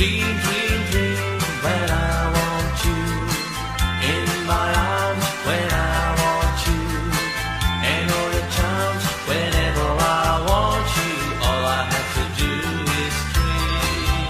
Dream, dream, dream when I want you in my arms when I want you, and all your charms whenever I want you. All I have to do is dream.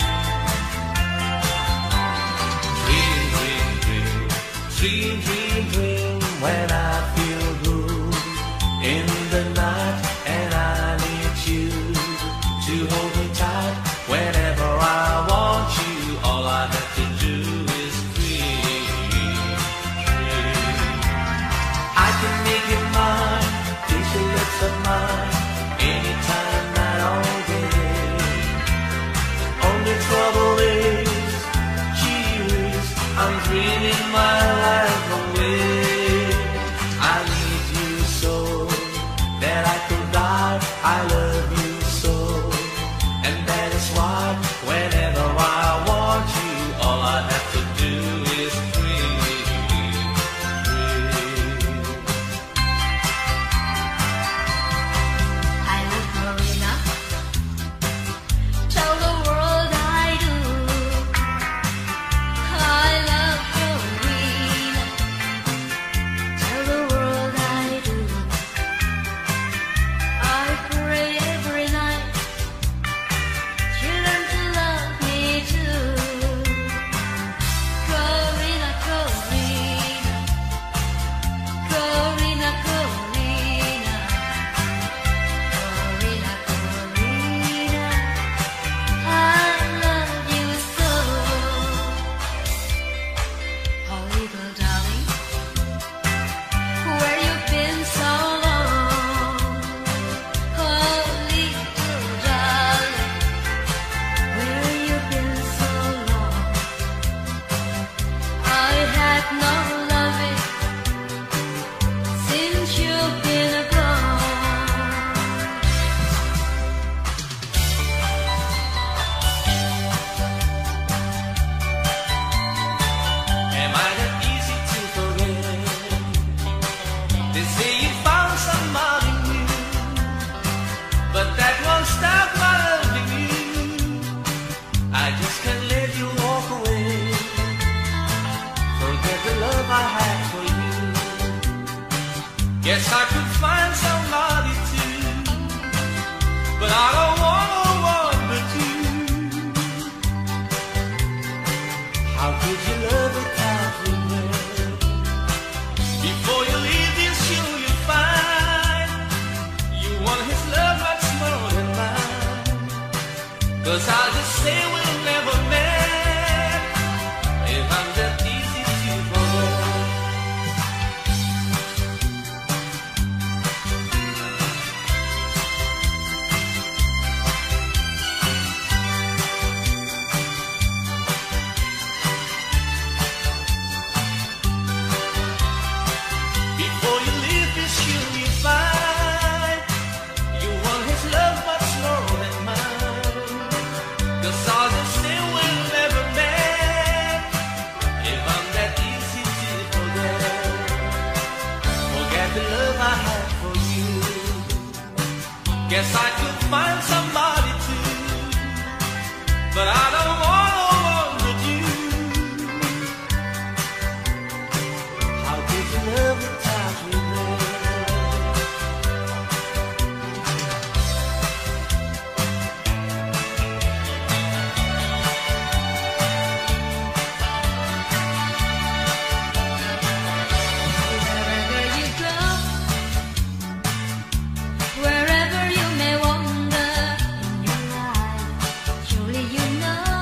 Dream, dream, dream, dream, dream, dream when I feel good in the night and I need you to hold me tight whenever I want you. All I have to do is dream, dream. I can make it mine, these your lips of mine, anytime, night, all day. Only trouble is, gee, I'm dreaming my life away. I need you so that I could die. I love you so, and that is why whenever I want you, all I have to do is dream, dream. I love Marina. Tell the world I do. I love Marina. Tell the world I do. I pray every night you learn to love me too. Corina, Corina, Corina, Corina, Corina, Corina, I love you so. Oh, little darling, where you been so long? Oh, little darling, where you been so long? I had no loving since you've been gone. Am I that easy to forget? They say you found somebody new, but that won't stop my loving you. I just can't let you walk away. Forget the love I had for you. Guess I could find somebody too, but I don't want no one but you. How could you love without regret? Before you leave this shoe you find you want his love much more than mine. 'Cause I'll just say we'll never met if I'm that easy to forget. Before you leave this shoe you find you want his love much more than mine. 'Cause I'll just say we'll never met if I'm that easy to forget. Forget the love I had for you. Guess I could find somebody too, but I don't want no one but you. How could you love without regret? Wherever you go, wherever you may wander in your life, surely you know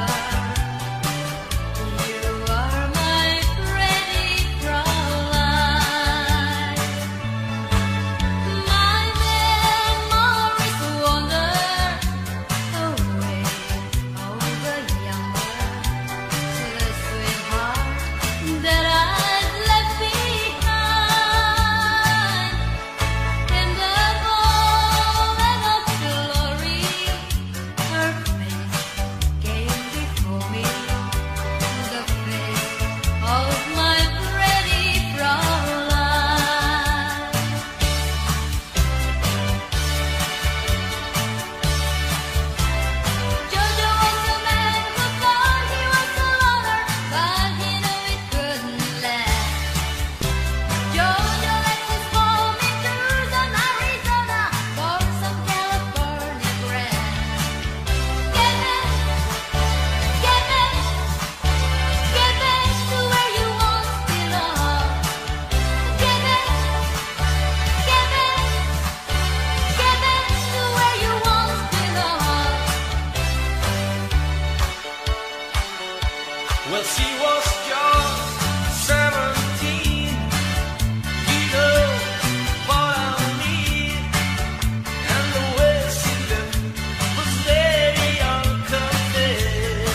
Well, she was just 17. You know what I mean. And the way she looked was very unconfessed.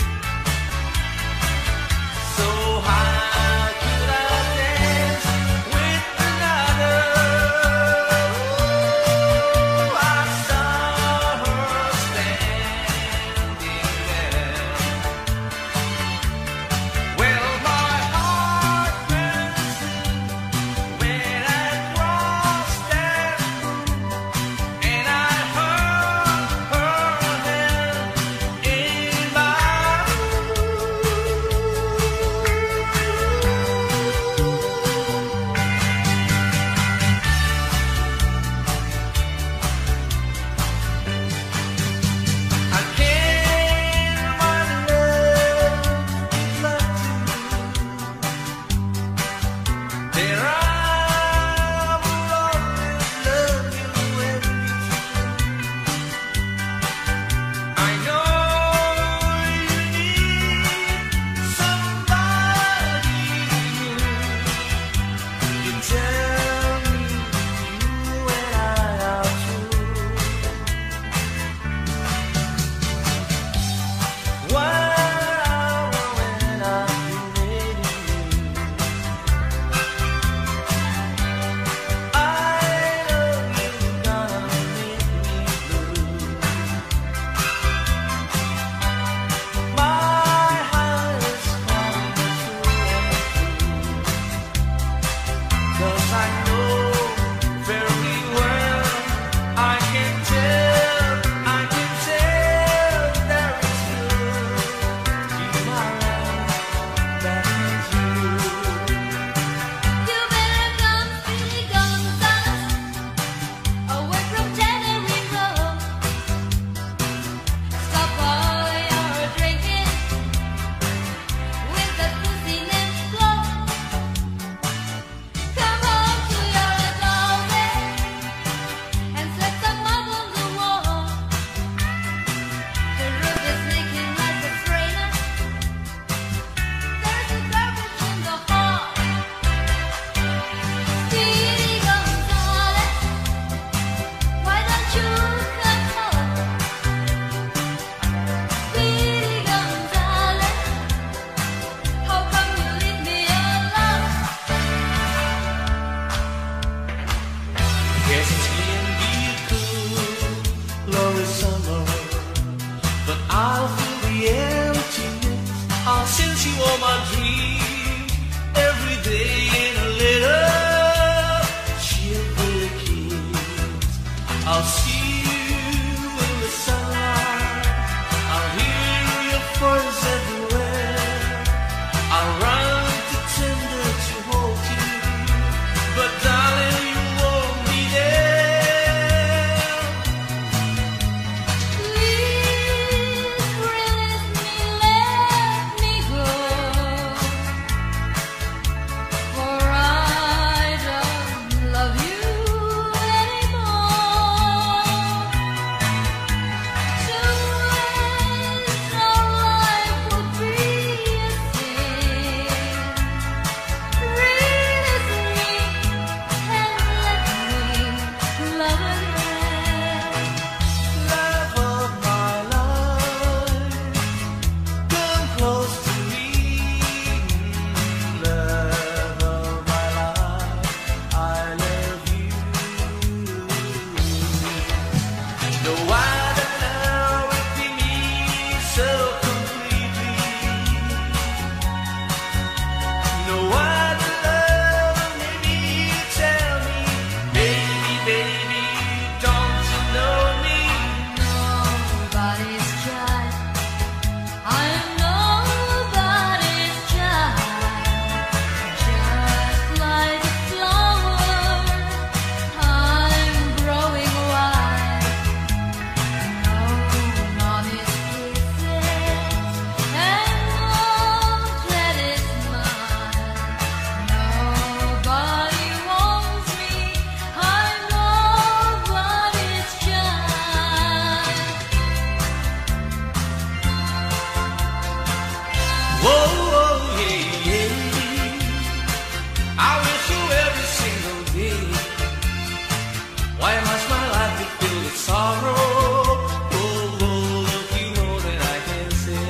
So how could I dance with another? Ooh, I saw her standing there. Well, my heart burns when I crossed that room, and I heard her hand in my I can't find love like you. There I will always love you and be true. I know you need somebody new. You tell me you and I are true. When I've been waiting you, I know you're gonna make me blue. My heart is calling true, 'cause I know very well, I can tell there is good in my life that is you. You better come, Billy Gonzales, away from January Road. Stop all your drinking with that pussy named Flo. Come home to your adult and set some up on the wall. The roof is leaking like a trainer. There's a garbage in the hall. Billy Gonzales, why don't you come home? Billy Gonzales, how come you leave me alone? Yes, it can be cool, glorious summer, but I'll feel the emptiness. I'll sense you all my dreams every day in a little cheerful kiss. I'll see you in the sunlight. I'll hear your voice everywhere. I'll run to tender to hold you, but darling, you won't be there. Please Whoa, yeah, yeah. I wish you every single day. Why must my life be filled with sorrow? Oh, oh, don't you know that I can say?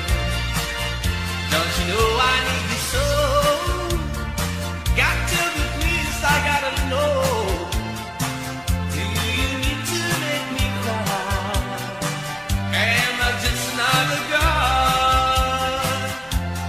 Don't you know I need you so? Got to be pleased, I gotta know. Do you need to make me cry? Am I just another guy?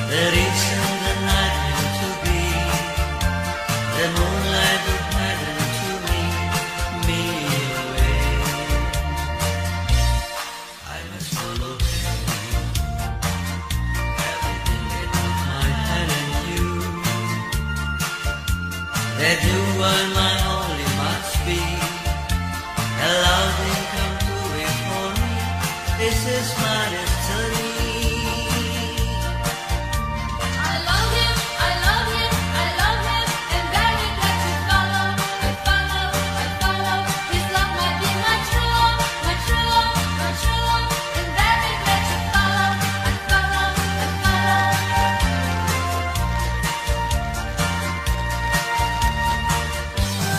The reason the night came to be, the moonlight would pattern to me away. I must follow him, everything that took my hand and you. That you were my only must be. Allow me come to wait for me. This is my destiny. I love him, I love him, I love him, and very glad to follow. I follow, I follow. His love might be my true love, my true love, my true love, and very glad to follow. I follow, I follow.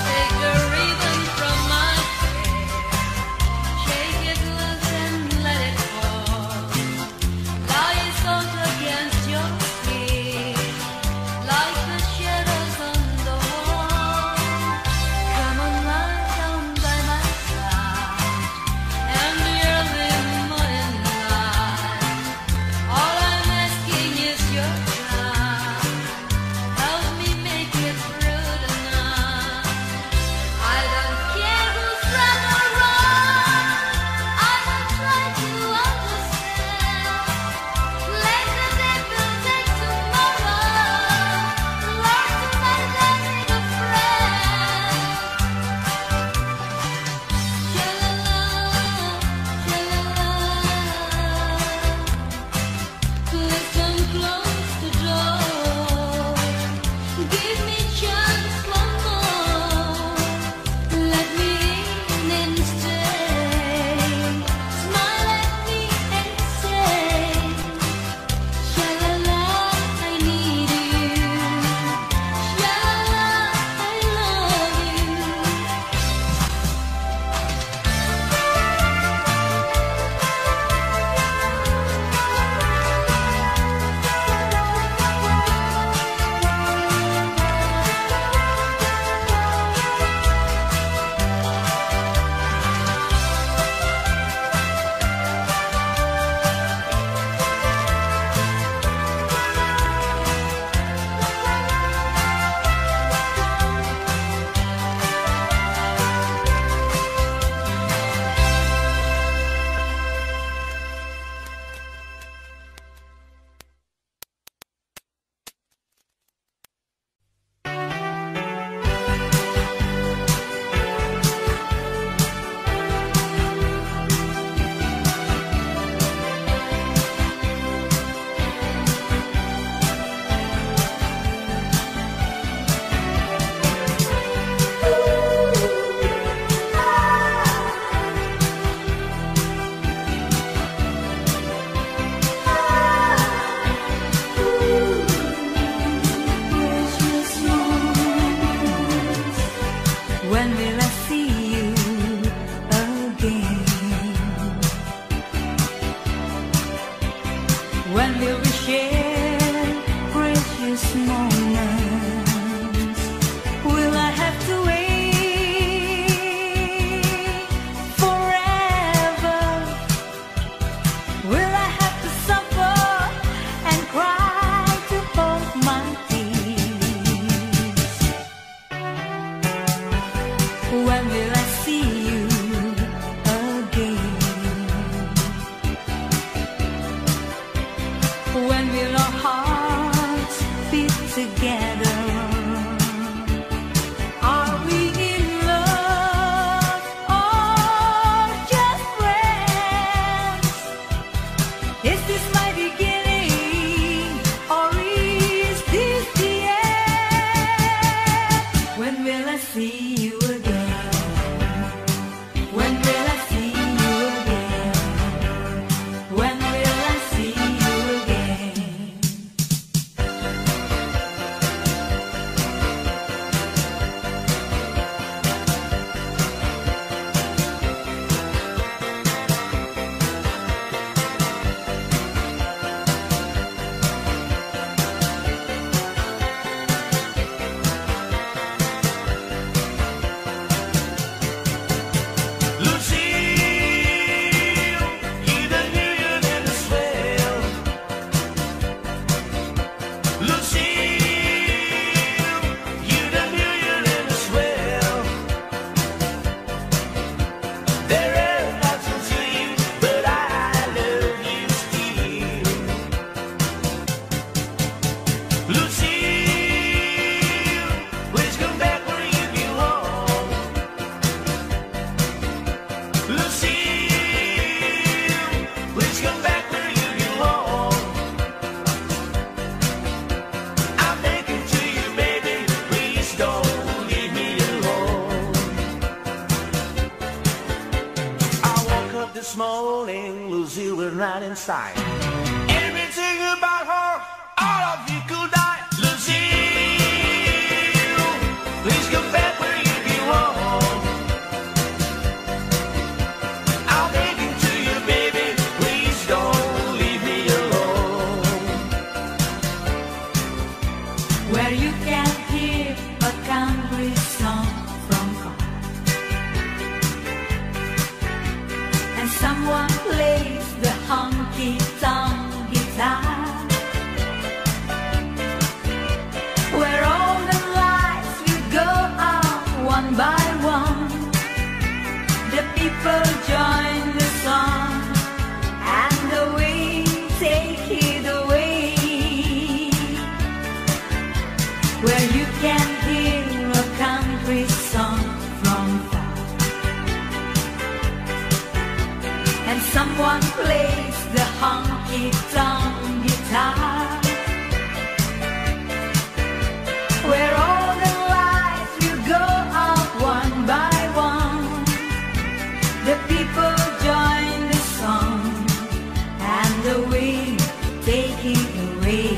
This morning, Lucille was right inside. Everything about her, all of you could die. Lucille, please come back where you belong. I'll beg you to you, baby, please don't leave me alone. Where you can hear a country song from far, and someone plays the honky-tonk guitar, where all the lights will go out one by one. The people join the song, and the wind take it away. Where you can hear a country song from far, and someone plays the honky-tonk guitar, where all the lights will go out one by one. The people join the song, and the wind take it away.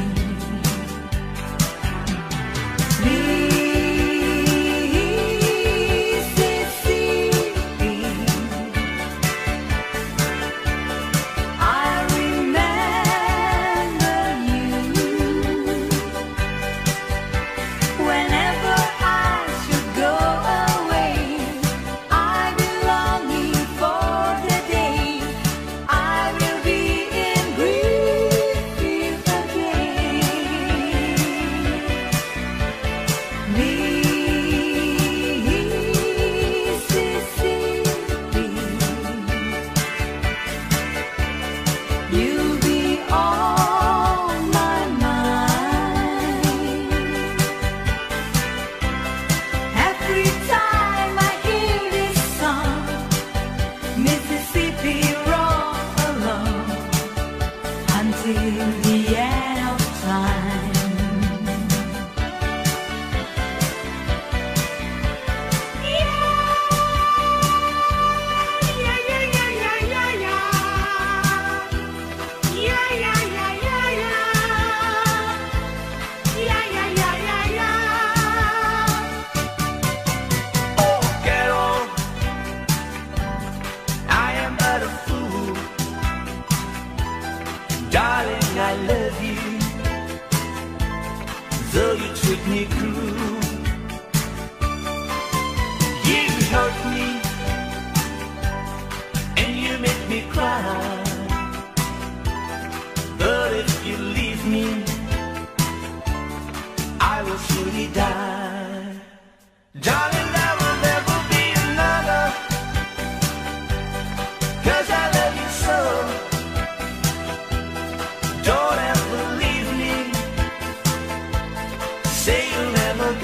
Darling, I love you, though you treat me cruel. You hurt me, and you make me cry. But if you leave me, I will surely die. Darling, there will never be another, 'cause I love you so. Don't ever leave me. Say you'll never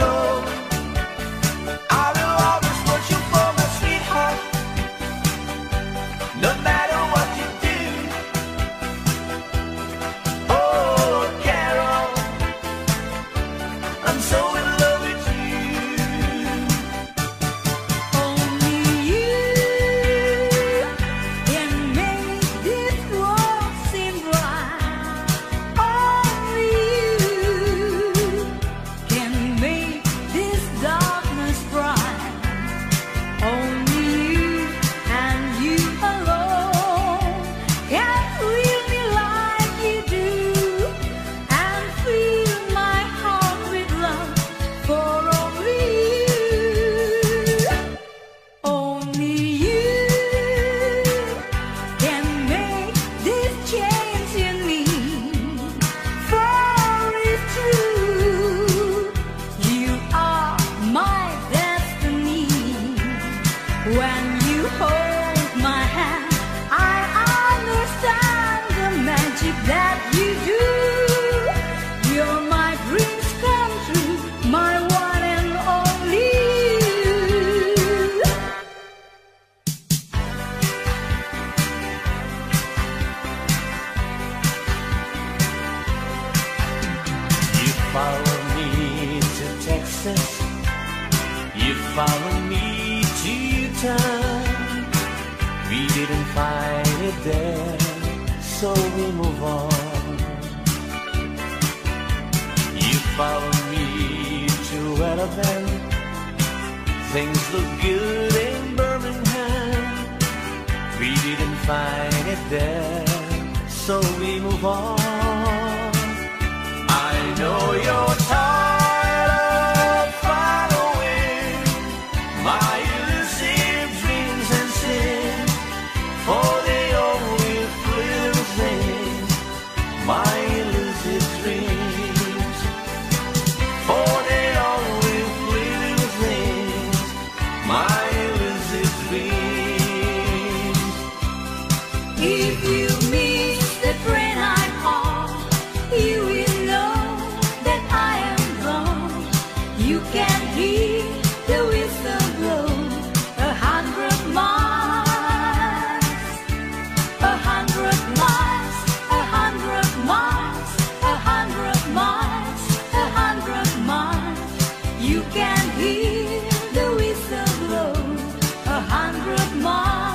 follow me to Texas, you follow me to Utah. We didn't find it there, so we move on. You follow me to Alabama, things look good in Birmingham. We didn't find it there, so we move on. I know you're tired of following my elusive dreams and sin, for they always little things, my elusive dreams, for they always little things, my elusive dreams. If you miss the train I call, you will know that I am gone. You can hear the whistle blow 100 miles, 100 miles, 100 miles, 100 miles, 100 miles. You can hear the whistle blow 100 miles.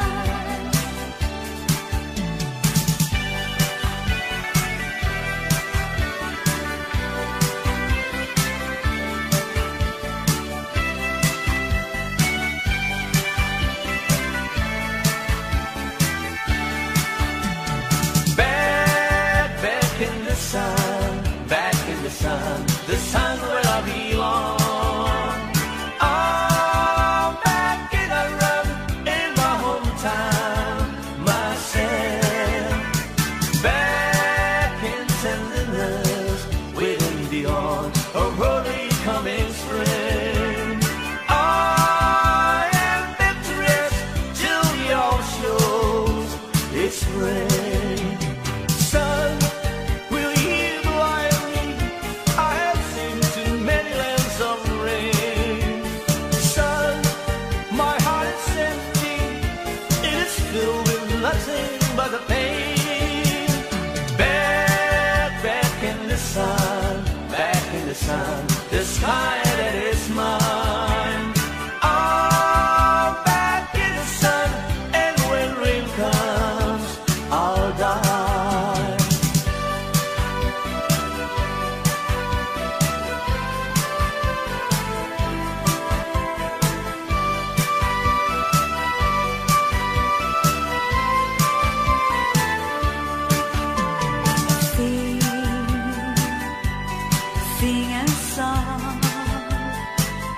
Back in the sun, back in the sun, the sun where I belong. I'm back in a run in my hometown, myself. Back in tenderness, waiting beyond a early coming spring. I am victorious till the all shows it's spring. Sun, will you hear the violin? I have seen too many lands of rain. Sun, my heart is empty, it is filled with nothing but the pain. Back in the sun, back in the sun, the sky that is mine. I'm back in the sun, and when rain comes, I'll die. Sing a song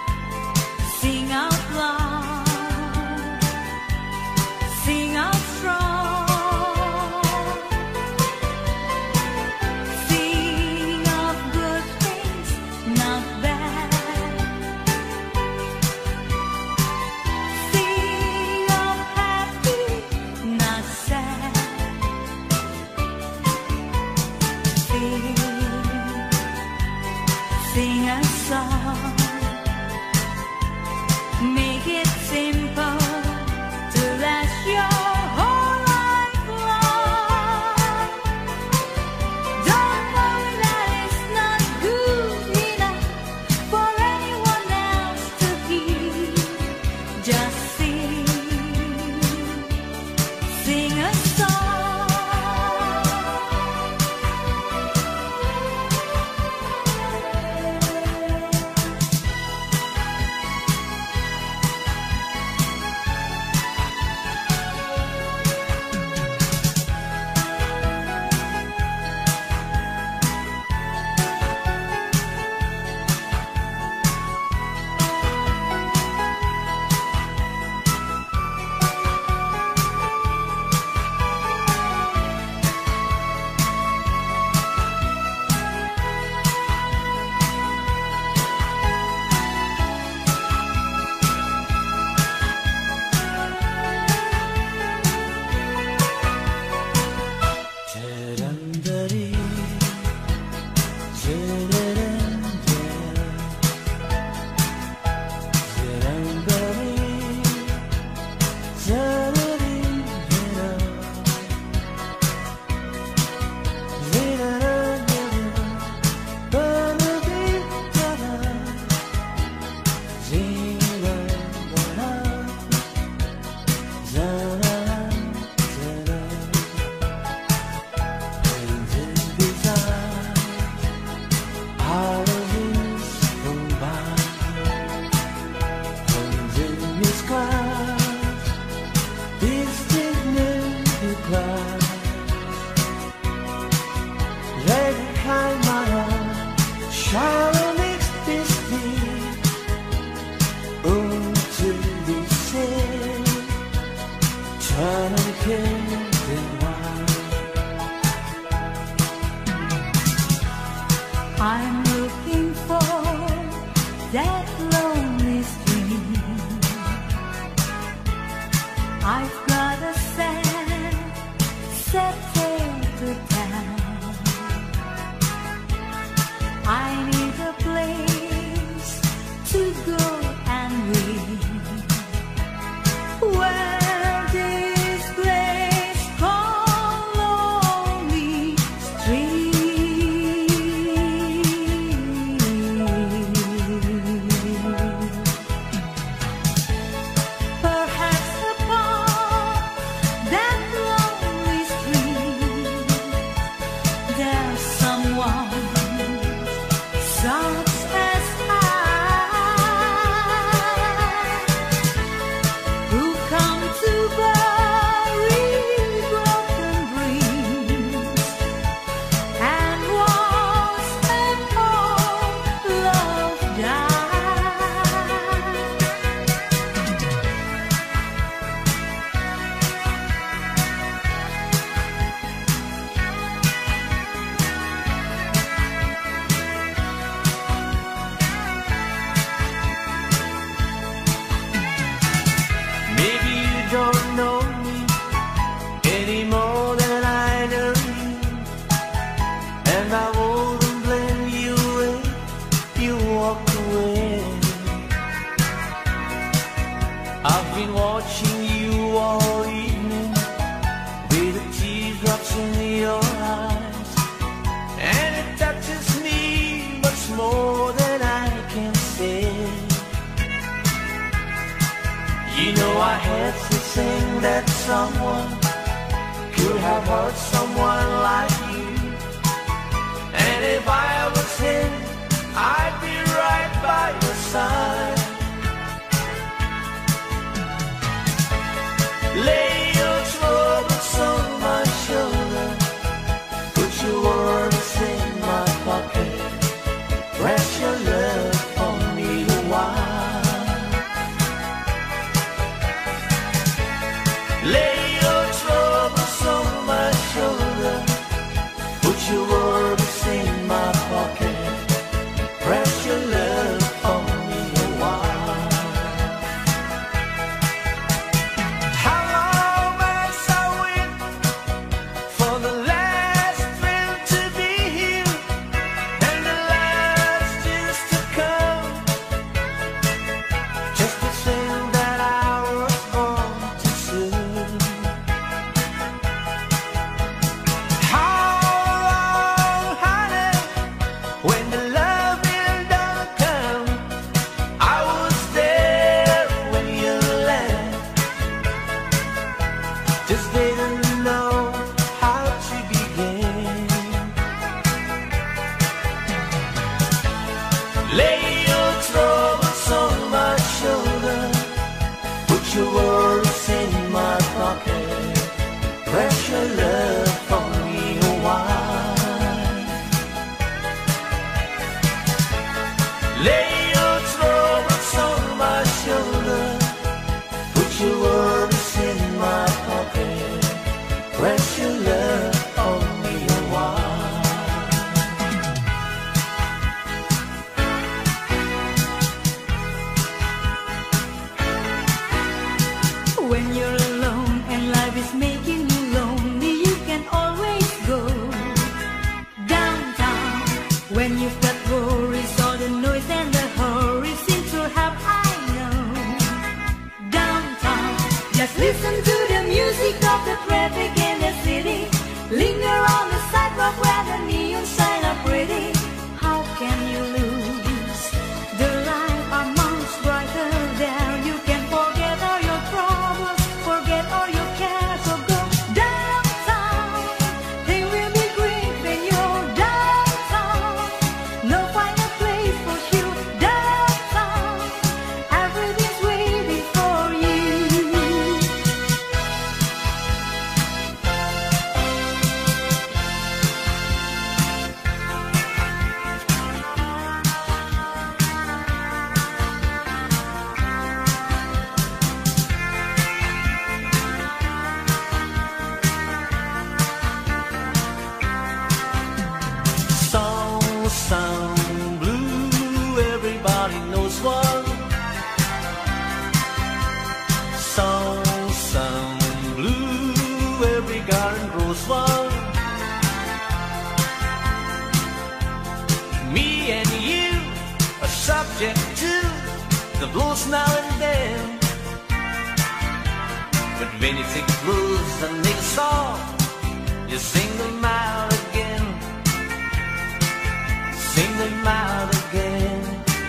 I'm looking for that lonely stream. I've got a sad tale to tell. I need a place to go and read where this place called lonely stream. Perhaps upon that lonely stream there's someone such as I, who come to bury broken dreams and once and all love died. Maybe you don't know me any more than I know you, and I wouldn't blame you if you walked away. I've been watching you all evening with the teardrops in your eyes, and it touches me much more than I can say. You know I had to think that someone could have hurt someone like you, and if I was him, I'd be right by your side. Lay your troubles on my shoulder, put your words in my pocket, rest your love for me a while. Lay your troubles on my shoulder, put your words in my pocket, press your love for me a while. How long must I wait for the last thrill to be here and the last just to come? Just to think that I was born too soon. How long, honey, when the love will not come? I was there when you left, just didn't know how to begin. Lay your troubles on my shoulder, put your worries in my pocket, press your love for me a while. Lay your troubles on my shoulder, put your worries in my pocket, press your love for me a while. When you're alone and life is making you lonely, you can always go downtown. When you've got worries, all the noise and the hurry seem to have, I know. Downtown, just listen to the music of the traffic in the city. Linger on the sidewalk where the neon signs are pretty. How can you lose? The light are much brighter there. You can forget all your troubles, forget all your cares, so go downtown. They will be great when you're downtown. No final place for you downtown. Everything's waiting for you. Sound the blues now and then. But when you take the blues and make a song, you sing them out again. Sing them out again.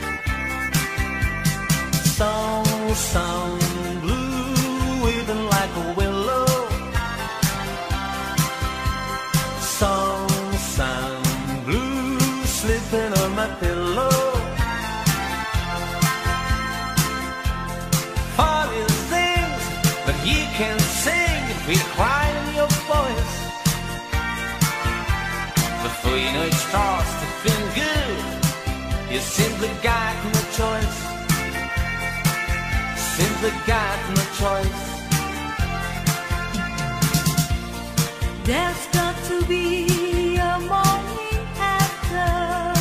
Song blue, waving like a willow. Song blue, slipping on my pillow. Funny things that you can sing if you cry in your voice. Before you know it starts to feel good, you simply got no choice. Simply got no choice. There's got to be a morning after.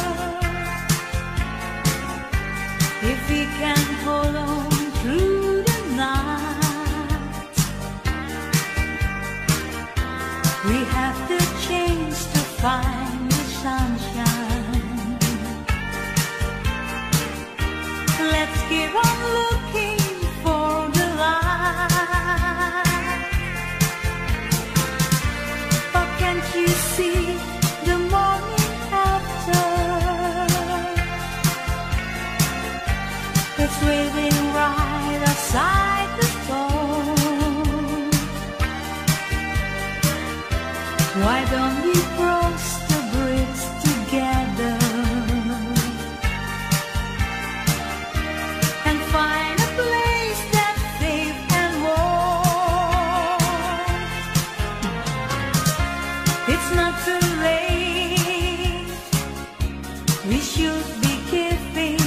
If we can hold on through the night, we have the chance to find the sunshine. Let's keep on looking for the light. Or can't you see the morning after? It's waiting right outside the door. Why don't we cross the bridge together and find a place that's safe and warm? It's not too late. We should be giving.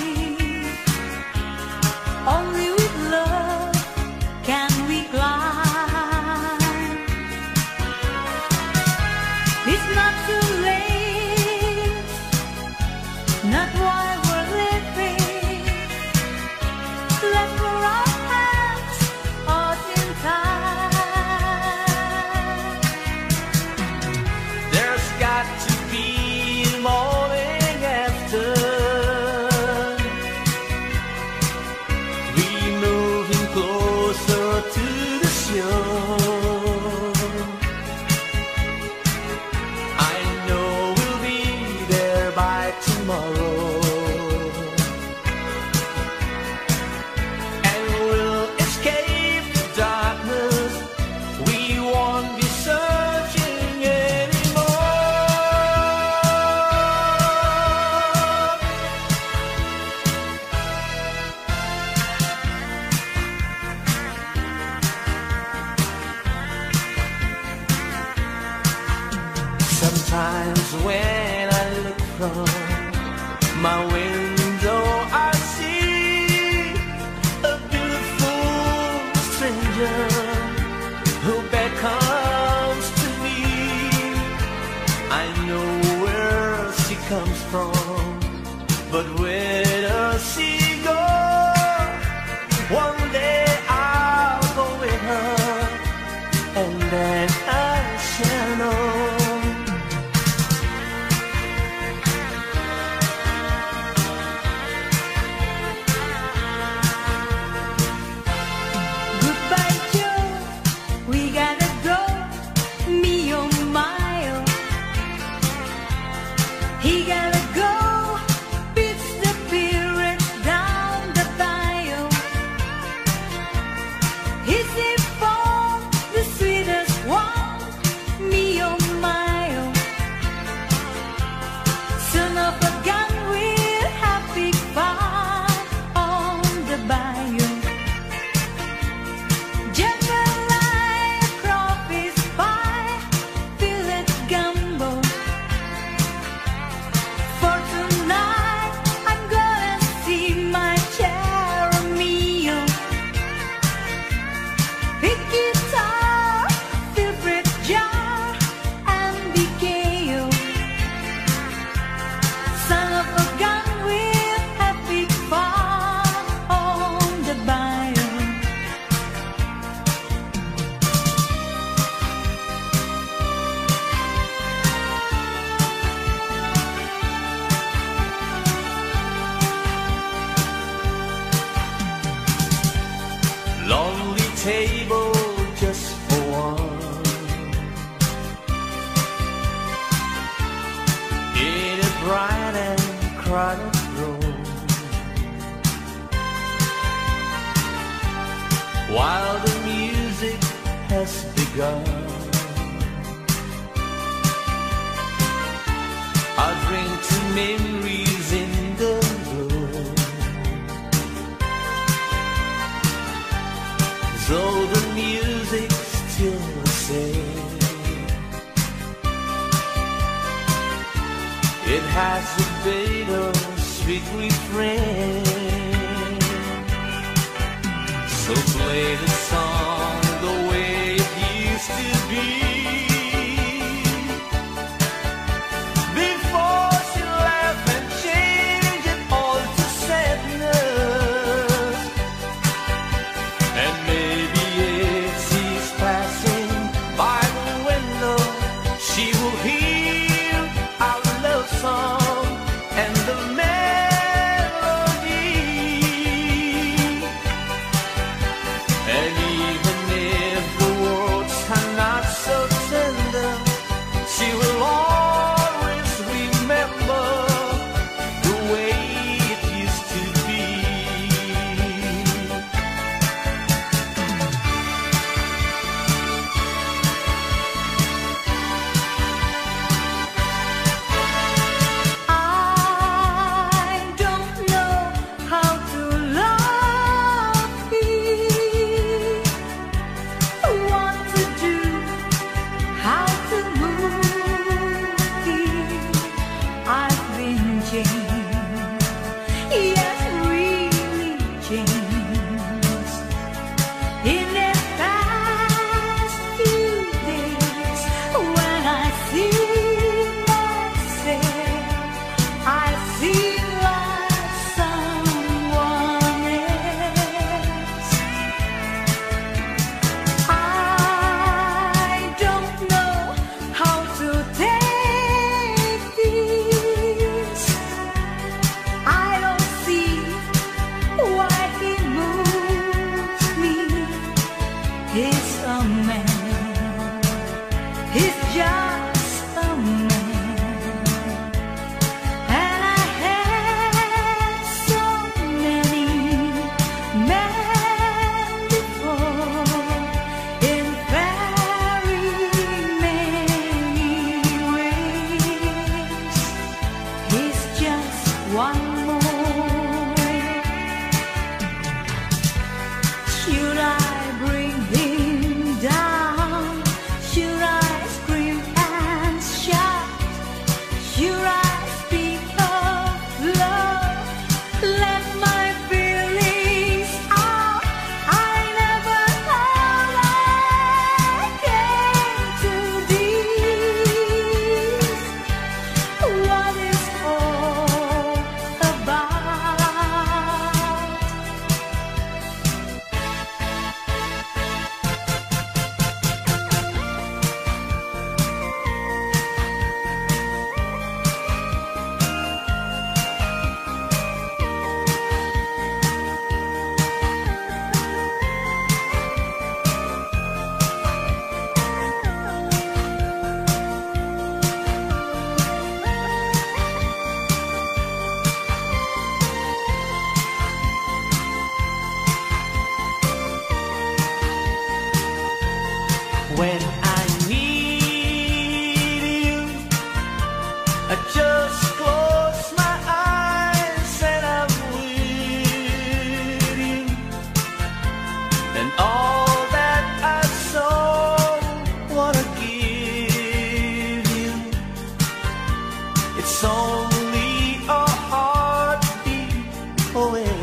Only with love can we climb. It's not too late. Not while we're living. Let's put our hands out in time. There's got to be a morning after. We moving closer to the shore. I know we'll be there by tomorrow. And we'll escape the darkness. We won't be searching anymore. Sometimes when I look from my window, I see a beautiful stranger who beckons to me. I know where she comes from, but where does she go? One day I'll go with her, and then I shall know. Goodbye, Joe. We gotta go. Me, oh my, oh. He gotta go. Beats the pirates down the bayou. He's it for the sweetest one. Me, oh my, oh. Son of a gun, we'll have big fun on the bayou. Jambalaya, crawfish pie, fillet gumbo, crowded room. While the music has begun, I'll drink to memories in the room. Though the music's still the same, it has a bittersweet refrain. So play the song the way it used to be, before she left and changed it all to sadness. And maybe if she's passing by the window, she will hear our love song and the melody. And even if the words are not so tender, she will always remember the way it used to be. I don't know how to love you, what to do, how to move you. I've been changed, yes, really changed. In the past few days, when I see myself, I feel like someone else. I don't know how to take this. I don't see why he moves me. He's a man, he's just a man. And I had so many men before, in very many ways. He's just one more. Should I bring him down? Should I scream and shout? Should I speak of love? Let my feelings out. I never thought I came to this. What is all about? When I need you, I just close my eyes and I'm with you. And all that I so wanna give you, it's only a heartbeat away.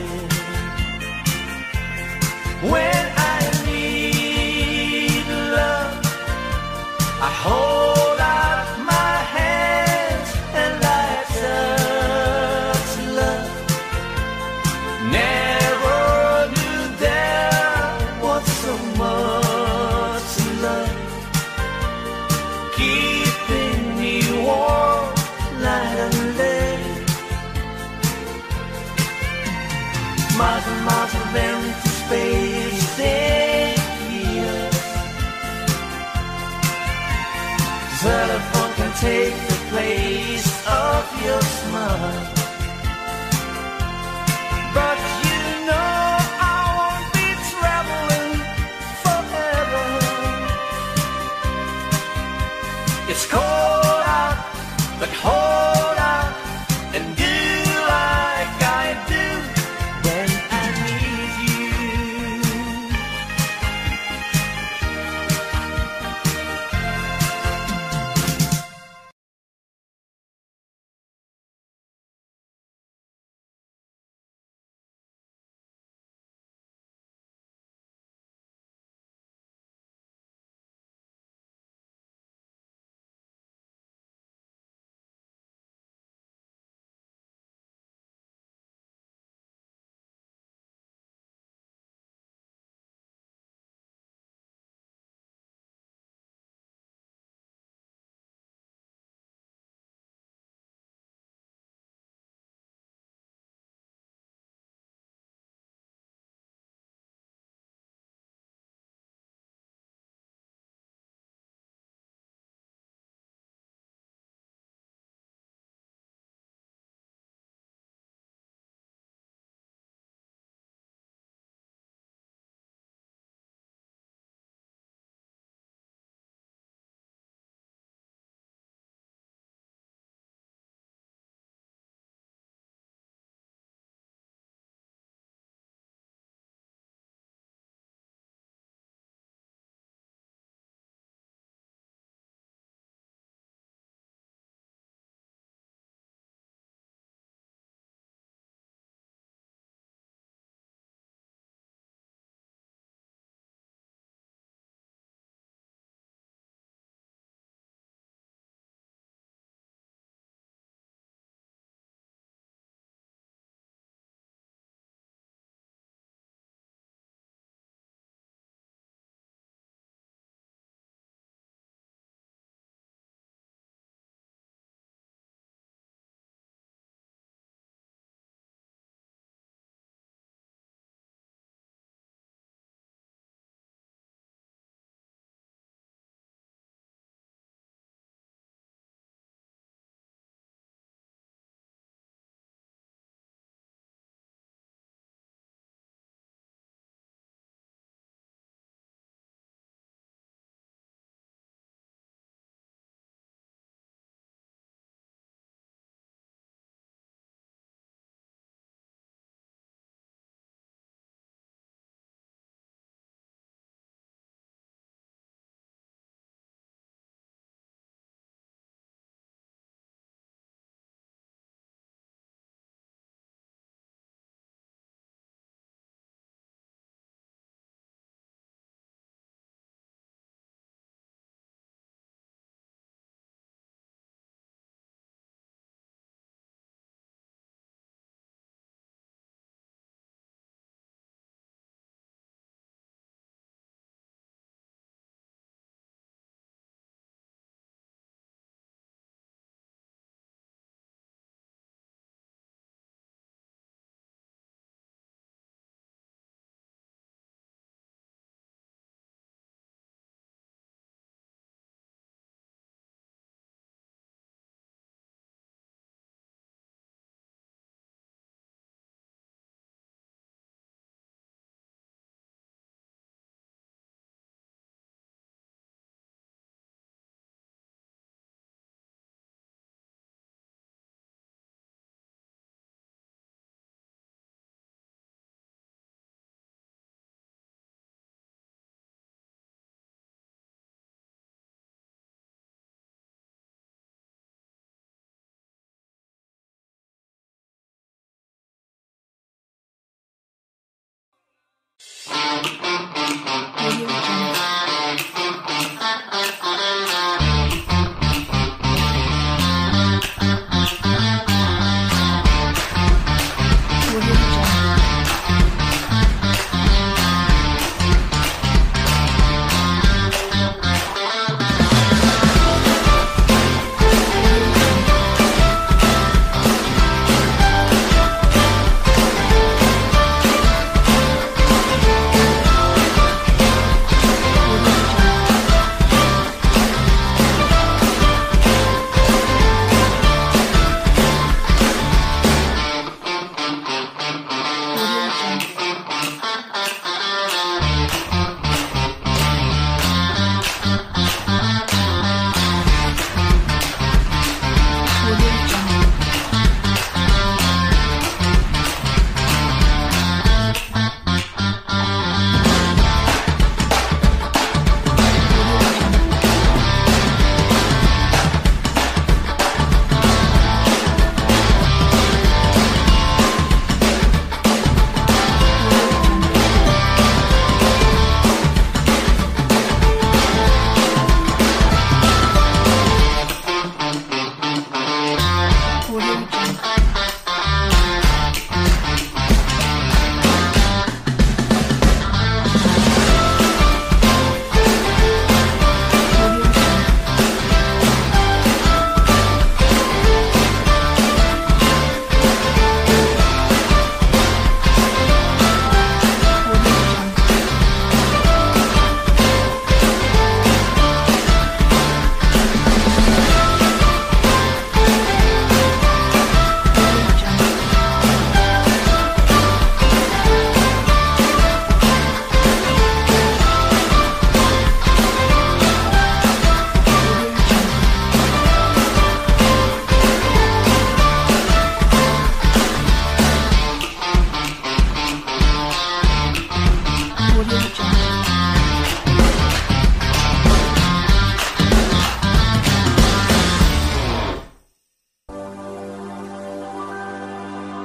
When I need love, I hold out my hands and I touch love. Never knew there was so much love, keeping me warm night and day. Miles and miles of empty space take years. Telephone can take the place of your smile.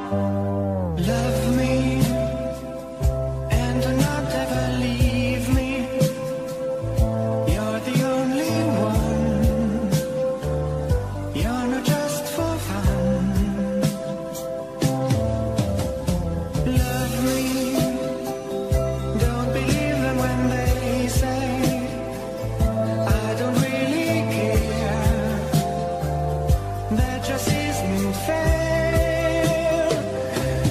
Love me and do not ever leave me. You're the only one. You're not just for fun. Love me. Don't believe them when they say I don't really care. That just isn't fair.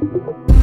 Thank